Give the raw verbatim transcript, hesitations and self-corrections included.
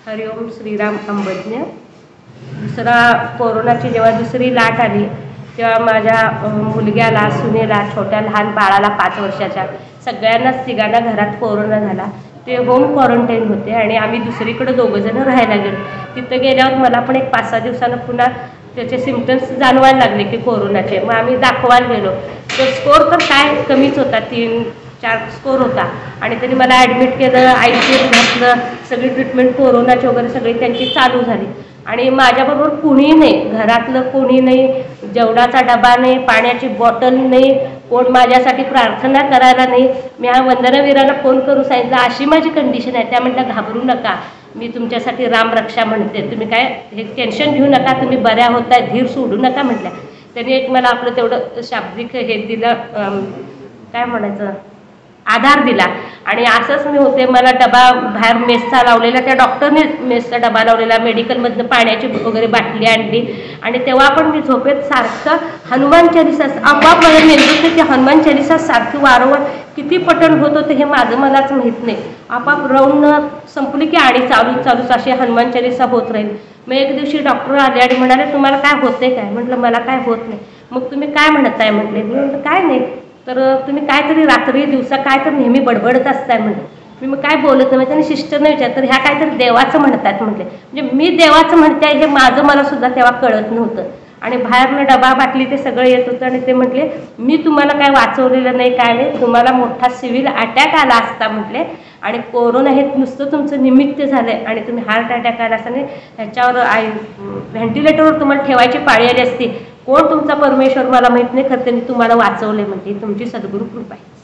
हरिओम श्रीराम अंबज्ञ। दुसरा कोरोनाची जेव्हा दुसरी लाट आली तेव्हा माझ्या मुलग्याला, सुनेला, छोट्या लहान बाळाला पाच वर्षाच्या सगळ्यांनाच तिघांना घरात कोरोना झाला। ते होम क्वारंटाईन होते आणि आम्ही दुसरीकडे दोघं जण राहायला गेलो। तिथं गेल्यावर मला पण एक पाच सहा दिवसानं पुन्हा त्याचे सिम्पटम्स जाणवायला लागले की कोरोनाचे। मग आम्ही दाखवायला गेलो तर स्कोर तर काय कमीच होता, तीन चार स्कोर होता आणि त्यांनी मला ॲडमिट केलं, आय सी यूत घातलं, सगळी ट्रीटमेंट कोरोनाची वगैरे सगळी त्यांची चालू झाली। आणि माझ्याबरोबर कोणी नाही, घरातलं कोणी नाही, जेवणाचा डबा नाही, पाण्याची बॉटल नाही, कोण माझ्यासाठी प्रार्थना करायला नाही। मी ह्या वंदनावीराला फोन करून सांगितलं अशी माझी कंडिशन आहे। त्या म्हटल्या घाबरू नका, मी तुमच्यासाठी रामरक्षा म्हणते, तुम्ही काय हे टेन्शन घेऊ नका, तुम्ही बऱ्या होताय, धीर सोडू नका म्हटल्या। त्यांनी एक मला आपलं तेवढं शाब्दिक हे दिलं, काय म्हणायचं, आधार दिला। आणि असंच मी होते, मला डबा बाहेर मेसचा लावलेला, त्या डॉक्टरने मेसचा डबा लावलेला, मेडिकलमधनं पाण्याची वगैरे बाटली आणली आणि तेव्हा पण मी झोपेत सारखं हनुमान चालीसा, आपोआप मला मेंदूत की हनुमान चालीसा सारखी वारंवार किती पठण होत होते हे माझं मलाच माहीत नाही। आपोआप राऊंड संपली की आणि चालूच चालूच अशी हनुमान चालीसा होत राहील। मग एक दिवशी डॉक्टर आले आणि म्हणाले तुम्हाला काय होते काय? म्हटलं मला काय होत नाही। मग तुम्ही काय म्हणत आहे म्हटले? मी म्हटलं काय नाही, तर तुम्ही काहीतरी रात्री दिवसा काय तर नेहमी बडबडत असताय म्हटलं। मी मग काय बोलत नाही, त्यांनी सिस्टरने विचारलं तर ह्या काहीतरी देवाचं म्हणतात म्हटले। म्हणजे मी देवाचं म्हणते हे माझं मला सुद्धा तेव्हा कळत नव्हतं। आणि बाहेरनं डबा बाटली ते सगळं येत होतं आणि ते म्हटले मी तुम्हाला काय वाचवलेलं नाही, काय नाही, तुम्हाला मोठा सिव्हिल अटॅक आला असता म्हटले आणि कोरोना हे नुसतं तुमचं निमित्त झालं आहे आणि तुम्ही हार्ट अटॅक आला असता ह्याच्यावर आय व्हेंटिलेटरवर तुम्हाला ठेवायची पाळी आली असती। कोण तुमचा परमेश्वर मला माहीत नाही, खरं त्यांनी तुम्हाला वाचवले म्हणजे तुमची सद्गुरू कृपा आहे।